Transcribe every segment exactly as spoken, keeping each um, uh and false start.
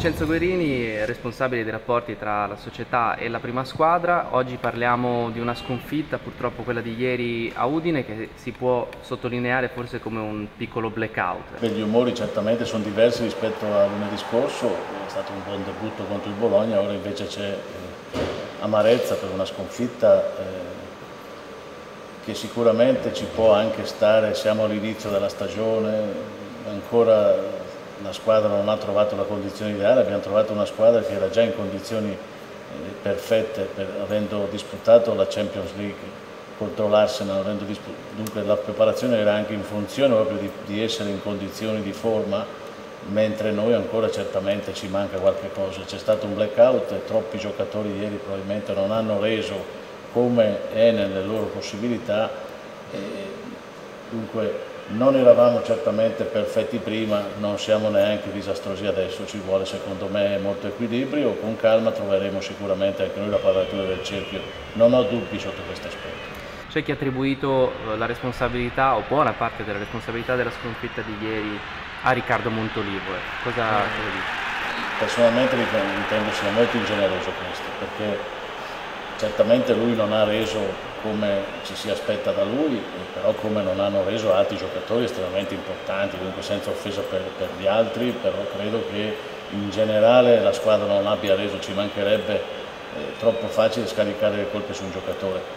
Vincenzo Guerini, responsabile dei rapporti tra la società e la prima squadra. Oggi parliamo di una sconfitta, purtroppo quella di ieri a Udine, che si può sottolineare forse come un piccolo blackout. Beh, gli umori certamente sono diversi rispetto a lunedì scorso, è stato un buon debutto contro il Bologna, ora invece c'è eh, amarezza per una sconfitta eh, che sicuramente ci può anche stare. Siamo all'inizio della stagione, ancora la squadra non ha trovato la condizione ideale, abbiamo trovato una squadra che era già in condizioni eh, perfette, per, avendo disputato la Champions League contro l'Arsenal, dunque la preparazione era anche in funzione proprio di, di essere in condizioni di forma, mentre noi ancora certamente ci manca qualche cosa. C'è stato un blackout e troppi giocatori ieri probabilmente non hanno reso come è nelle loro possibilità, e dunque non eravamo certamente perfetti prima, non siamo neanche disastrosi adesso, ci vuole secondo me molto equilibrio, con calma troveremo sicuramente anche noi la quadratura del cerchio, non ho dubbi sotto questo aspetto. C'è chi ha attribuito la responsabilità, o buona parte della responsabilità della sconfitta di ieri a Riccardo Montolivo. Cosa, cosa dici? Personalmente ritengo sia molto ingeneroso questo, perché certamente lui non ha reso come ci si aspetta da lui, però come non hanno reso altri giocatori estremamente importanti, dunque senza offesa per, per gli altri, però credo che in generale la squadra non abbia reso, ci mancherebbe, eh, troppo facile scaricare le colpe su un giocatore.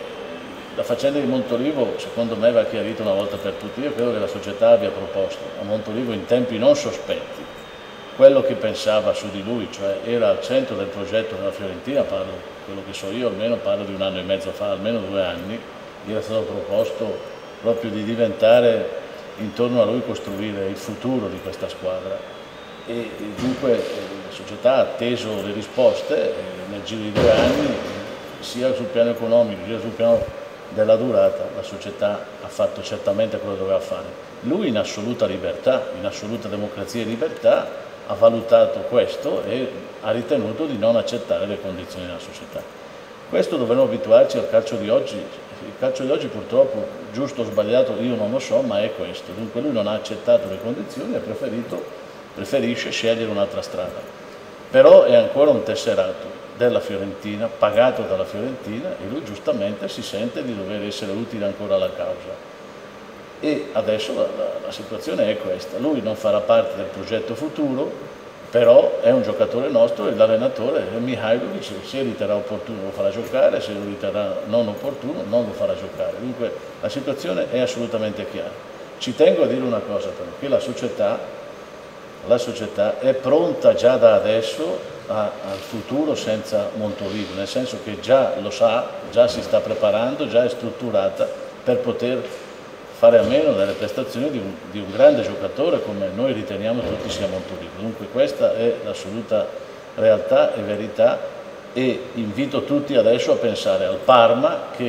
La faccenda di Montolivo secondo me va chiarita una volta per tutti. Io credo che la società abbia proposto a Montolivo in tempi non sospetti quello che pensava su di lui, cioè era al centro del progetto della Fiorentina, parlo, quello che so io, almeno parlo di un anno e mezzo fa, almeno due anni, gli era stato proposto proprio di diventare, intorno a lui costruire il futuro di questa squadra, e dunque la società ha atteso le risposte nel giro di due anni, sia sul piano economico sia sul piano della durata. La società ha fatto certamente quello che doveva fare. Lui in assoluta libertà, in assoluta democrazia e libertà, ha valutato questo e ha ritenuto di non accettare le condizioni della società. Questo dovremmo abituarci al calcio di oggi. Il calcio di oggi purtroppo, giusto o sbagliato, io non lo so, ma è questo. Dunque lui non ha accettato le condizioni e ha preferito, preferisce scegliere un'altra strada. Però è ancora un tesserato della Fiorentina, pagato dalla Fiorentina, e lui giustamente si sente di dover essere utile ancora alla causa. E adesso la, la, la situazione è questa: lui non farà parte del progetto futuro, però è un giocatore nostro e l'allenatore Mihajlovic, se riterrà opportuno lo farà giocare, se lo riterrà non opportuno non lo farà giocare. Dunque la situazione è assolutamente chiara. Ci tengo a dire una cosa però, che la società, la società è pronta già da adesso a, al futuro senza Montolivo, nel senso che già lo sa, già si sta preparando, già è strutturata per poter fare a meno delle prestazioni di un, di un grande giocatore come noi riteniamo tutti sia Montolivo. Dunque questa è l'assoluta realtà e verità, e invito tutti adesso a pensare al Parma, che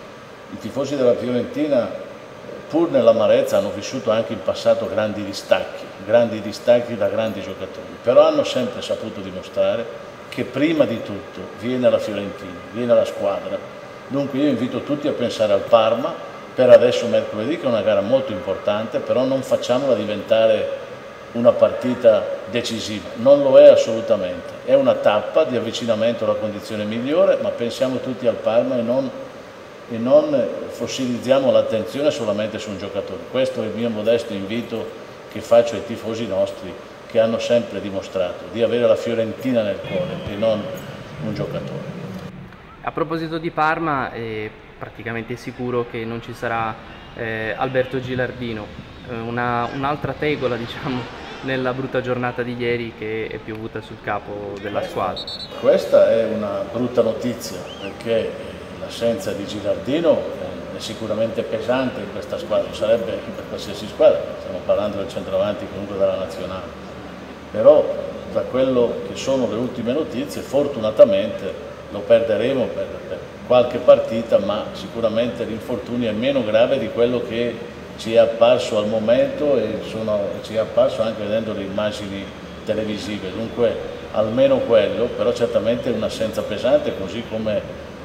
i tifosi della Fiorentina, pur nell'amarezza, hanno vissuto anche in passato grandi distacchi, grandi distacchi da grandi giocatori, però hanno sempre saputo dimostrare che prima di tutto viene la Fiorentina, viene la squadra. Dunque io invito tutti a pensare al Parma per adesso mercoledì, che è una gara molto importante, però non facciamola diventare una partita decisiva, non lo è assolutamente, è una tappa di avvicinamento alla condizione migliore, ma pensiamo tutti al Parma e non, e non fossilizziamo l'attenzione solamente su un giocatore. Questo è il mio modesto invito che faccio ai tifosi nostri, che hanno sempre dimostrato di avere la Fiorentina nel cuore e non un giocatore. A proposito di Parma, è praticamente sicuro che non ci sarà eh, Alberto Gilardino, eh, un'altra un tegola, diciamo, nella brutta giornata di ieri che è piovuta sul capo della squadra. Questa è una brutta notizia, perché l'assenza di Gilardino è sicuramente pesante in questa squadra, sarebbe per qualsiasi squadra, stiamo parlando del centravanti comunque della nazionale, però da quello che sono le ultime notizie fortunatamente lo perderemo per, per qualche partita, ma sicuramente l'infortunio è meno grave di quello che ci è apparso al momento, e sono, ci è apparso anche vedendo le immagini televisive, dunque almeno quello, però certamente un'assenza pesante, così come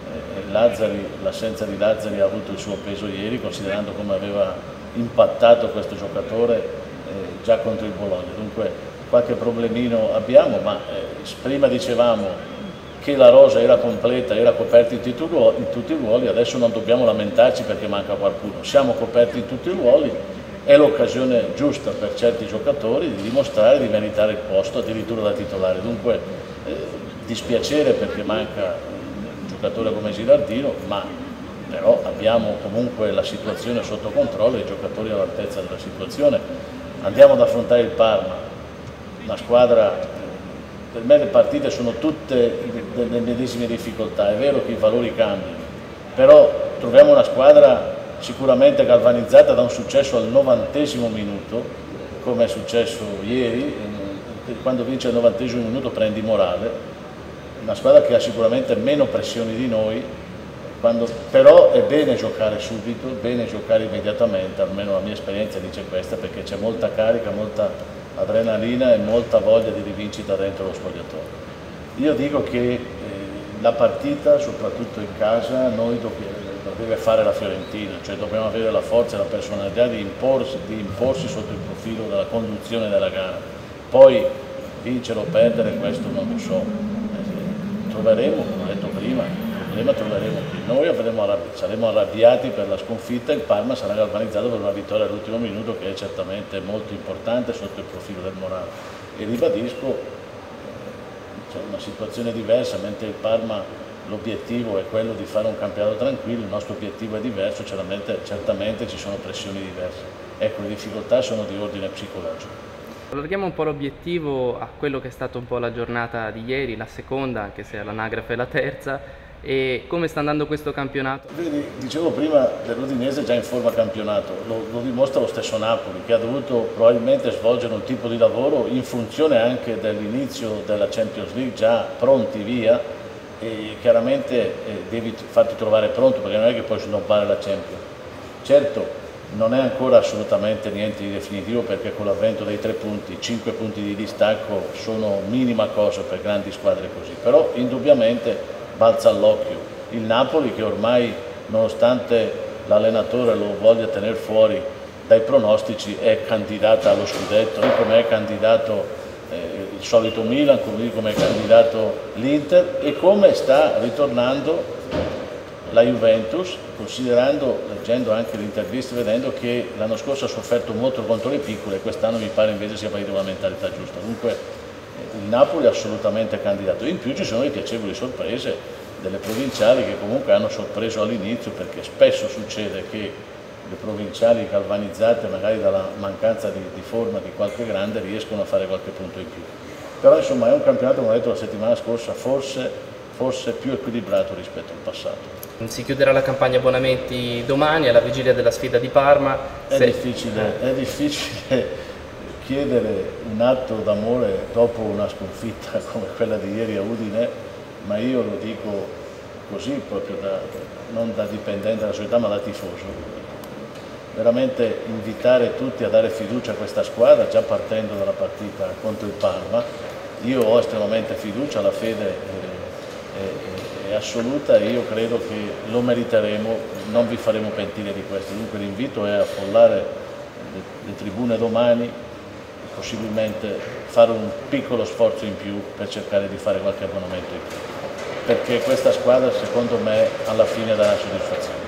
l'assenza di Lazzari ha avuto il suo peso ieri, considerando come aveva impattato questo giocatore eh, già contro il Bologna. Dunque qualche problemino abbiamo, ma eh, prima dicevamo che la rosa era completa, era coperta in tutti, in tutti i ruoli, adesso non dobbiamo lamentarci perché manca qualcuno, siamo coperti in tutti i ruoli, è l'occasione giusta per certi giocatori di dimostrare di meritare il posto addirittura da titolare, dunque eh, dispiacere perché manca un giocatore come Gilardino, ma però abbiamo comunque la situazione sotto controllo e i giocatori all'altezza della situazione. Andiamo ad affrontare il Parma, una squadra. Per me le partite sono tutte delle medesime difficoltà, è vero che i valori cambiano, però troviamo una squadra sicuramente galvanizzata da un successo al novantesimo minuto, come è successo ieri, quando vince al novantesimo minuto prendi morale, una squadra che ha sicuramente meno pressioni di noi, quando, però è bene giocare subito, è bene giocare immediatamente, almeno la mia esperienza dice questa, perché c'è molta carica, molta adrenalina e molta voglia di rivincita dentro lo spogliatoio. Io dico che eh, la partita, soprattutto in casa, noi dobbiamo, lo deve fare la Fiorentina, cioè dobbiamo avere la forza e la personalità di imporsi, di imporsi sotto il profilo della conduzione della gara. Poi vincere o perdere, questo non lo so. Eh, troveremo, come ho detto prima, il problema troveremo qui. Noi avremo arrabbi saremo arrabbiati per la sconfitta, il Parma sarà galvanizzato per una vittoria all'ultimo minuto che è certamente molto importante sotto il profilo del morale. E ribadisco, c'è una situazione diversa, mentre il Parma l'obiettivo è quello di fare un campionato tranquillo, il nostro obiettivo è diverso, certamente, certamente ci sono pressioni diverse. Ecco, le difficoltà sono di ordine psicologico. Allarghiamo un po' l'obiettivo a quello che è stata un po' la giornata di ieri, la seconda, anche se all'anagrafe è la terza, e come sta andando questo campionato? Vedi, dicevo prima dell'Udinese già in forma campionato, lo, lo dimostra lo stesso Napoli, che ha dovuto probabilmente svolgere un tipo di lavoro in funzione anche dell'inizio della Champions League, già pronti via, e chiaramente eh, devi farti trovare pronto, perché non è che puoi snobbare la Champions. Certo, non è ancora assolutamente niente di definitivo, perché con l'avvento dei tre punti, cinque punti di distacco sono minima cosa per grandi squadre così, però indubbiamente balza all'occhio il Napoli, che ormai, nonostante l'allenatore lo voglia tenere fuori dai pronostici, è candidata allo scudetto, come è candidato eh, il solito Milan, come è candidato l'Inter e come sta ritornando la Juventus, considerando, leggendo anche le interviste, vedendo che l'anno scorso ha sofferto molto contro le piccole e quest'anno mi pare invece sia partita una mentalità giusta. Dunque il Napoli è assolutamente candidato. In più ci sono le piacevoli sorprese delle provinciali che comunque hanno sorpreso all'inizio, perché spesso succede che le provinciali galvanizzate magari dalla mancanza di, di forma di qualche grande riescono a fare qualche punto in più. Però insomma è un campionato, come ho detto la settimana scorsa, forse, forse più equilibrato rispetto al passato. Si chiuderà la campagna abbonamenti domani alla vigilia della sfida di Parma. È Se... difficile, è difficile chiedere un atto d'amore dopo una sconfitta come quella di ieri a Udine, ma io lo dico così proprio da, non da dipendente della società ma da tifoso. Veramente invitare tutti a dare fiducia a questa squadra già partendo dalla partita contro il Parma. Io ho estremamente fiducia, la fede è, è, è assoluta e io credo che lo meriteremo, non vi faremo pentire di questo. Dunque l'invito è a affollare le, le tribune domani, possibilmente fare un piccolo sforzo in più per cercare di fare qualche abbonamento in più, perché questa squadra secondo me alla fine darà soddisfazione.